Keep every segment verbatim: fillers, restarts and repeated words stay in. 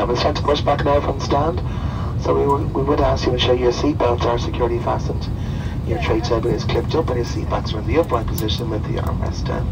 It's time to push back now from the stand. So we, will, we would ask you to ensure your seatbelts are securely fastened. Your tray table is clipped up and your seat backs are in the upright position with the armrest down.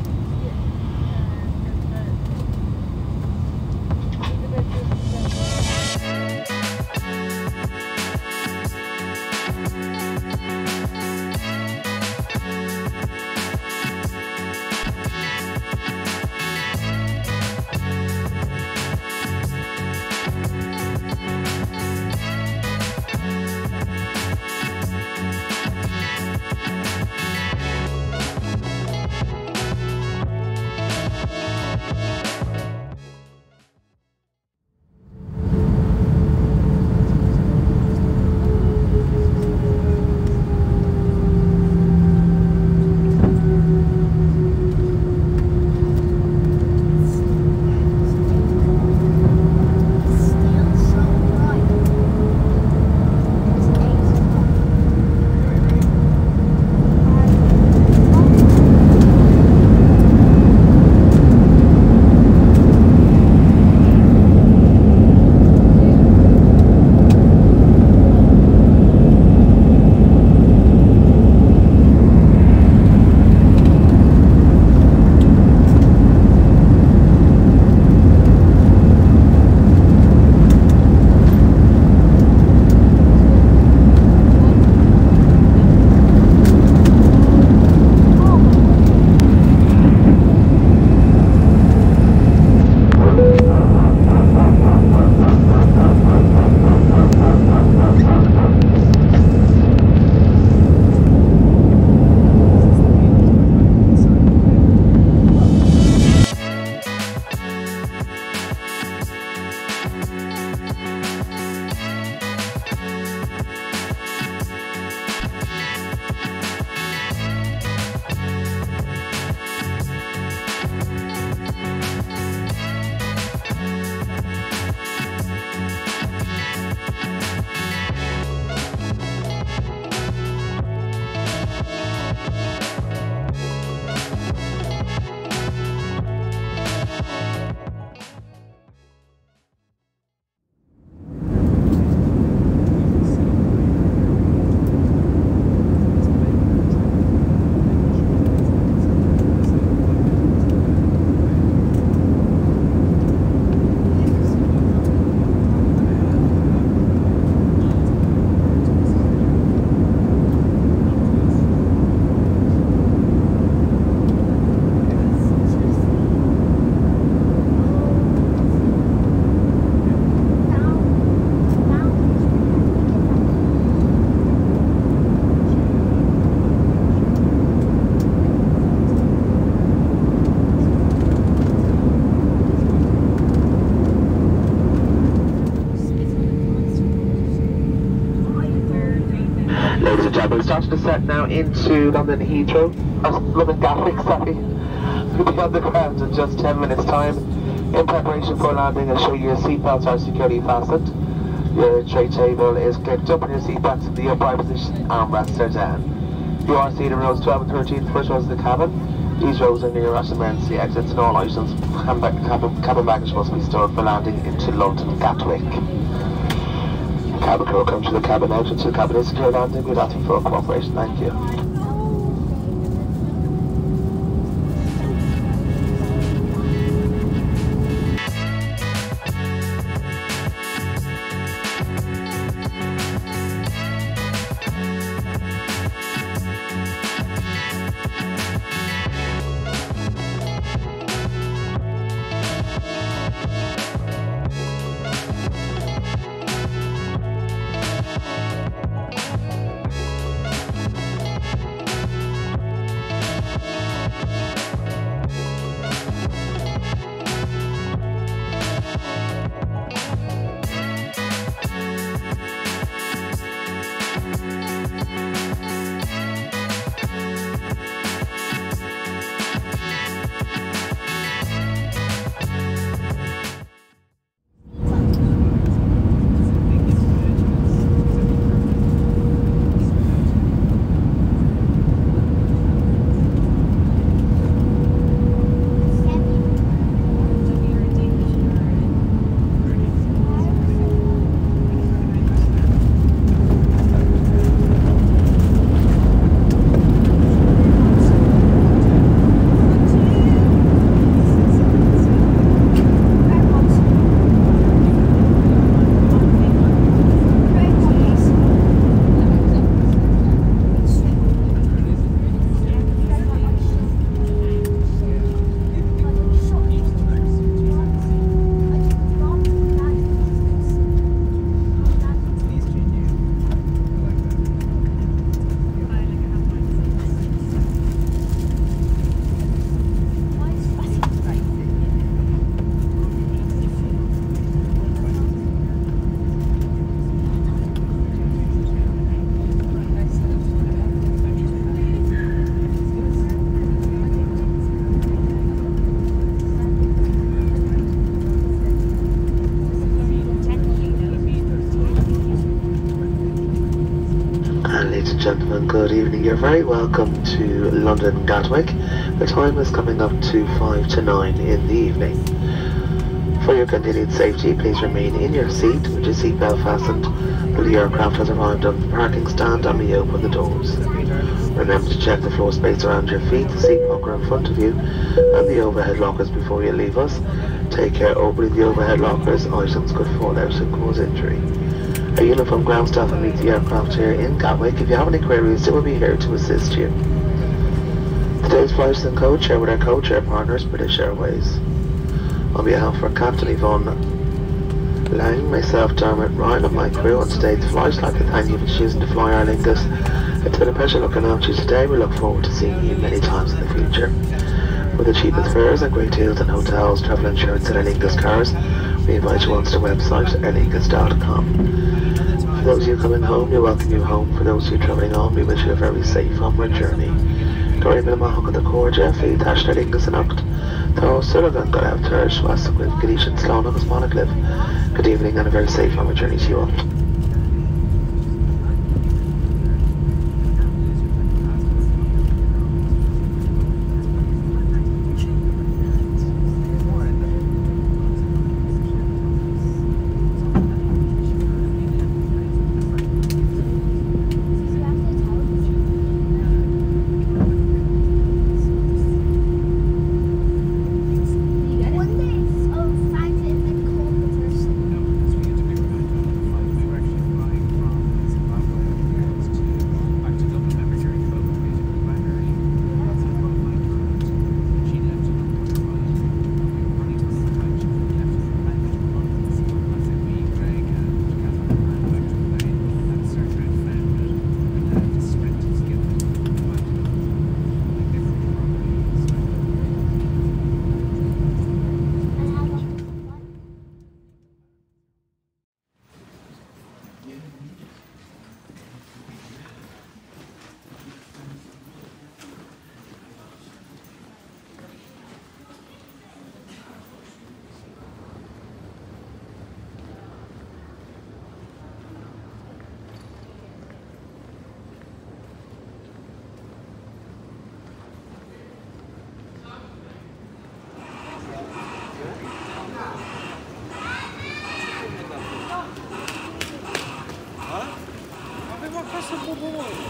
Ladies and gentlemen, we're starting to set now into London Heathrow, or London Gatwick, sorry. We'll be on the ground in just ten minutes time. In preparation for landing, ensure your seatbelts are securely fastened. Your tray table is clipped up and your seat backs in the upright position, armrests are down. You are seated in rows twelve and thirteen, first rows of the cabin. These rows are near your emergency exits and all items, cabin, cabin, cabin baggage must be stored for landing into London Gatwick. Cabin crew come to the cabin entrance. The cabin is secure landing. We'd ask you for cooperation. Thank you. Ladies and gentlemen, good evening. You're very welcome to London Gatwick. The time is coming up to five to nine in the evening. For your continued safety, please remain in your seat with your seatbelt fastened until the aircraft has arrived on the parking stand and we open the doors. Remember to check the floor space around your feet, the seat locker in front of you, and the overhead lockers before you leave us. Take care opening the overhead lockers, items could fall out and cause injury. A uniformed ground staff will meet the aircraft here in Gatwick. If you have any queries, they will be here to assist you. Today's flight is in code-share with our code-share partners, British Airways. On behalf of our Captain Yvonne Lang, myself, Dermot, Ryan and my crew on today's flight, I'd like to thank you for choosing to fly Aer Lingus. It's been a pleasure looking after you today. We look forward to seeing you many times in the future. With the cheapest fares and great deals in hotels, travel insurance and Aer Lingus cars, we invite you onto our website, aer lingus dot com. For those of you coming home, we welcome you home. For those of you travelling on, we wish you a very safe onward journey. Dori Milmahog of the Core, Jeffrey, Tash Aer Lingus and Oct. Thor Sullivan got out there, Schwasuk with Gadishan Sloan of Monacliff. Good evening and a very safe onward journey to you all. Passa por boa.